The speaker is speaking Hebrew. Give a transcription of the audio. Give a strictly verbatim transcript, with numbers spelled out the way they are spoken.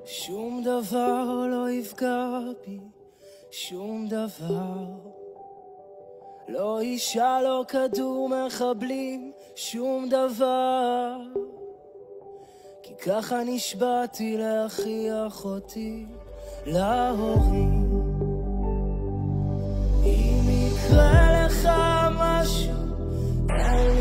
שום דבר לא יפגע בי, שום דבר. לא אישה, לא כדור מחבלים, שום דבר. כי ככה נשבעתי להכריח אותי להורים. אם יקרה לך משהו, תן